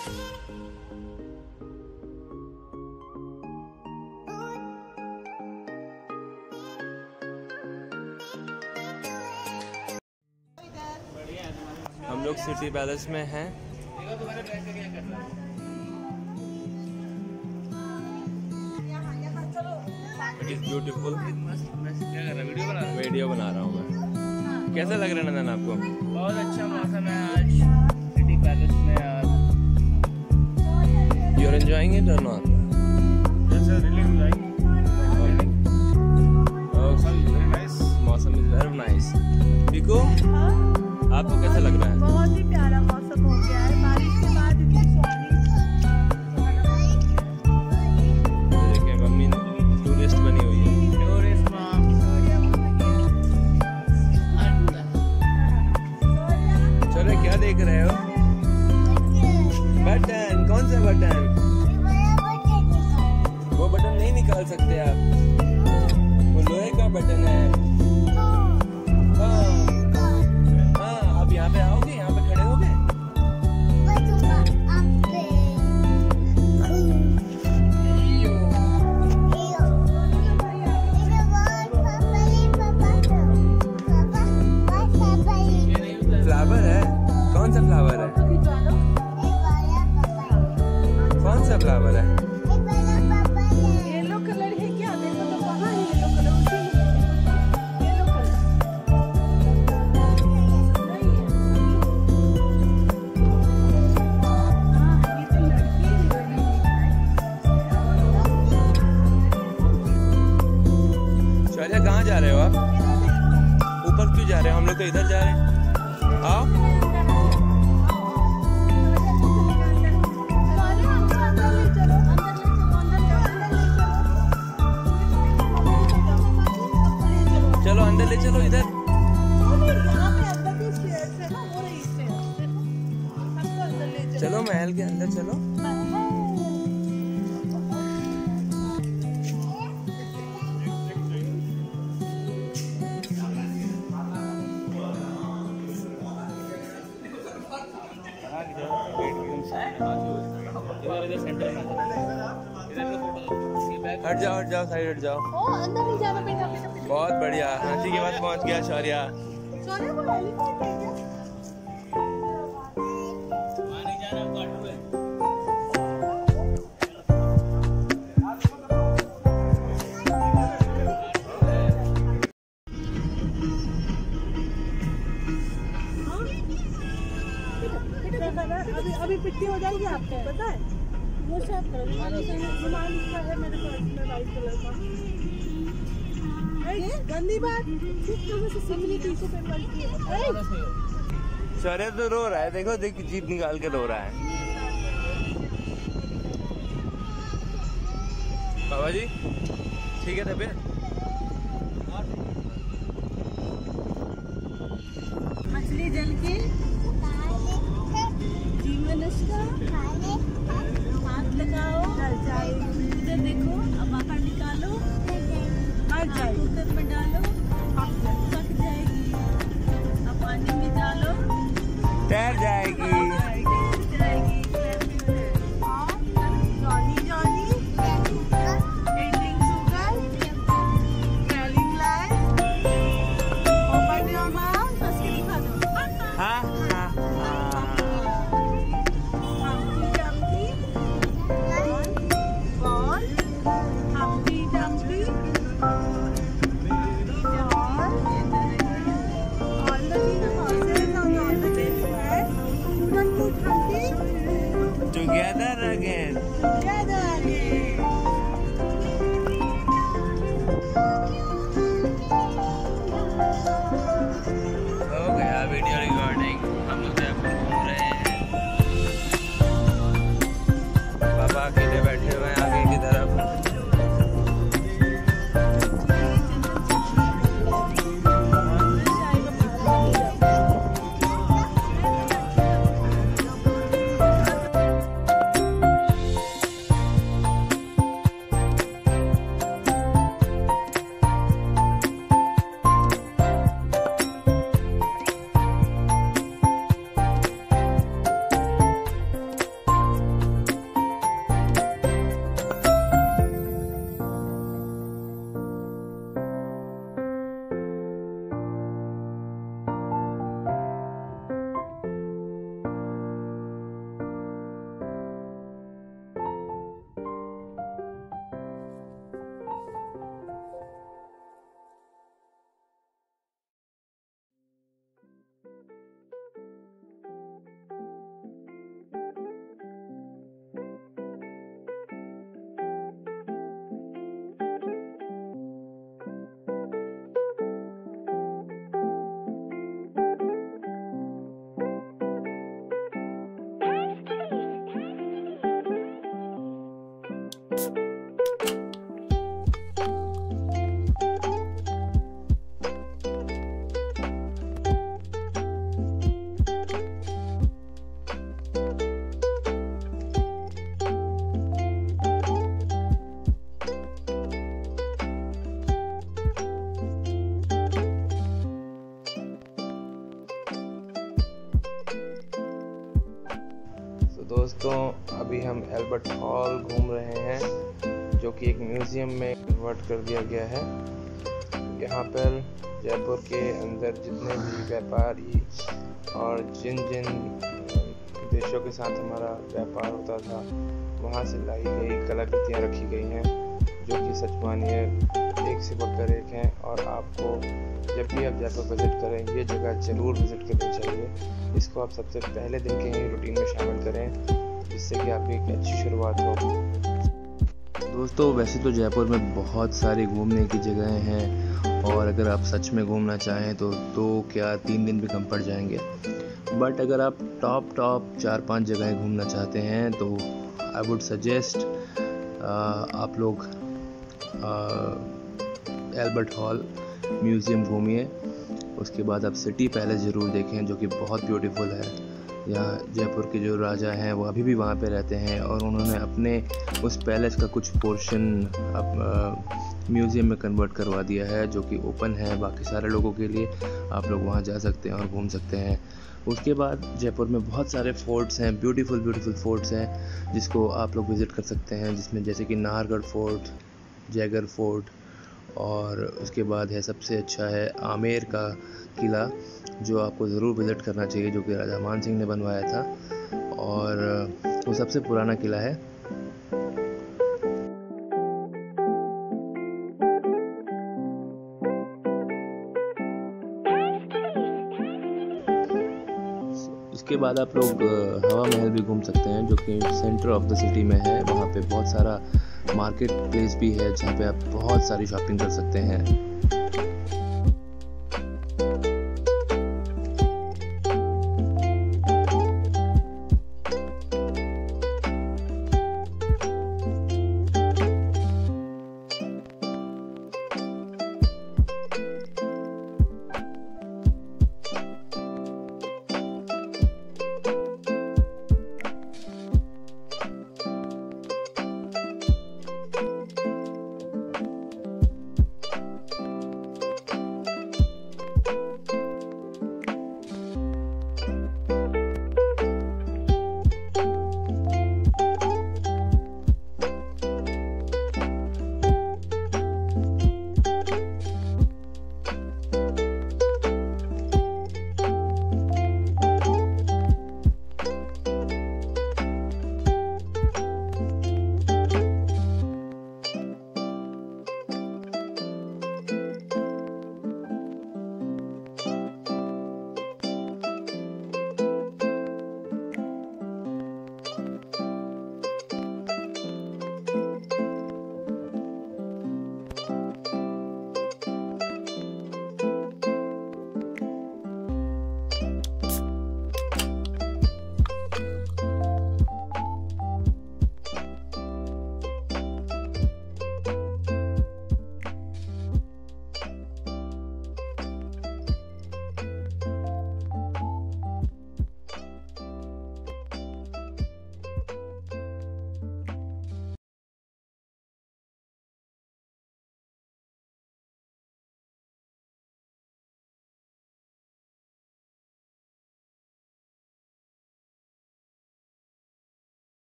हम लोग city palace में हैं। It is beautiful. वीडियो बना रहा हूँ मैं। कैसा लग रहा है नंदन आपको? बहुत अच्छा मौसम है आज सिटी पैलेस में यार। You are enjoying it or not? Yes, sir, really enjoying. Very nice. मौसम इज वेरी नाइस। बिको, आपको कैसा लग रहा है? बहुत ही प्यारा मौसम हो गया है, बारिश के बाद इतनी सुहानी। देखिए मम्मी टूरिस्ट बनी हुई है। टूरिस्ट माँ। चलो क्या देख रहे हो? बटन, कौन सा बटन? वो बटन नहीं निकाल सकते आप, वो लोहे का बटन है। हाँ, आप यहाँ पे आओगे, यहाँ पे खड़े होगे। फ्लावर है? कौन सा फ्लावर है? कौन सा फ्लावर है? येलो कलर है क्या? देखो तो कहाँ है येलो कलर? उसी में येलो कलर नहीं है। हाँ, ये तो लड़की है। शौर्या कहाँ जा रहे हो आप? ऊपर क्यों जा रहे हो? हम लोग तो इधर जा रहे हैं। आओ। चलो अंदर ले चलो इधर। चलो महल के अंदर चलो। हट जाओ साइड हट जाओ। अंदर नहीं जाना बेटा। बहुत बढ़िया, हाथी के पास पहुंच गया शौर्या। सोने वो एलिफेंट है क्या? वहाँ नहीं जाना, काटू है। अभी पिट्टी हो जाएगी आपको पता है? वो सब रुमाल का है मेरे पास में वाइट कलर का। गंदी बात सिमली टिश्यू पेपर की। शौर्य तो रो रहा है, देखो देख जीप निकाल के रो रहा है। बाबा जी ठीक है तबीयत? मछली जल के जीवन उसका हाथ लगाओ, डर जाएगी। इधर देखो, अब बाहर निकालो, हट जाए, कुकर में डालो, पक जाएगी। अब पानी में डालो, तैर जाएगी। Together again. Together again. हो गया वीडियो रिकॉर्डिंग। हम लोग जयपुर घूम रहे हैं। पापा अकेले बैठे हुए हैं आगे की तरफ। हम एल्बर्ट हॉल घूम रहे हैं, जो कि एक म्यूज़ियम में कन्वर्ट कर दिया गया है। यहाँ पर जयपुर के अंदर जितने भी व्यापारी और जिन जिन देशों के साथ हमारा व्यापार होता था, वहाँ से लाई गई कलाकृतियाँ रखी गई हैं, जो कि सच मानिए एक से बढ़कर एक हैं। और आपको जब भी आप जयपुर विज़िट करें, ये जगह ज़रूर विज़िट करनी चाहिए। इसको आप सबसे पहले दिन के ही रूटीन में शामिल करें, जिससे कि आपकी एक अच्छी शुरुआत हो। दोस्तों, वैसे तो जयपुर में बहुत सारी घूमने की जगहें हैं, और अगर आप सच में घूमना चाहें तो 2 क्या 3 दिन भी कम पड़ जाएंगे। बट अगर आप टॉप 4-5 जगहें घूमना चाहते हैं तो आई वुड सजेस्ट आप लोग एल्बर्ट हॉल म्यूज़ियम घूमिए। उसके बाद आप सिटी पैलेस ज़रूर देखें, जो कि बहुत ब्यूटीफुल है। यहाँ जयपुर के जो राजा हैं वो अभी भी वहाँ पे रहते हैं, और उन्होंने अपने उस पैलेस का कुछ पोर्शन अब म्यूज़ियम में कन्वर्ट करवा दिया है, जो कि ओपन है बाकी सारे लोगों के लिए। आप लोग वहाँ जा सकते हैं और घूम सकते हैं। उसके बाद जयपुर में बहुत सारे फोर्ट्स हैं, ब्यूटीफुल फोर्ट्स हैं, जिसको आप लोग विज़िट कर सकते हैं, जिसमें जैसे कि नाहरगढ़ फोर्ट, जयगढ़ फोर्ट, और उसके बाद है सबसे अच्छा है आमेर का किला, जो आपको ज़रूर विज़िट करना चाहिए, जो कि राजा मान सिंह ने बनवाया था, और वो सबसे पुराना किला है। इसके बाद आप लोग हवा महल भी घूम सकते हैं, जो कि सेंटर ऑफ द सिटी में है। वहाँ पे बहुत सारा मार्केट प्लेस भी है, जहाँ पे आप बहुत सारी शॉपिंग कर सकते हैं।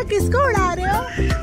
किसको उड़ा रहे हो?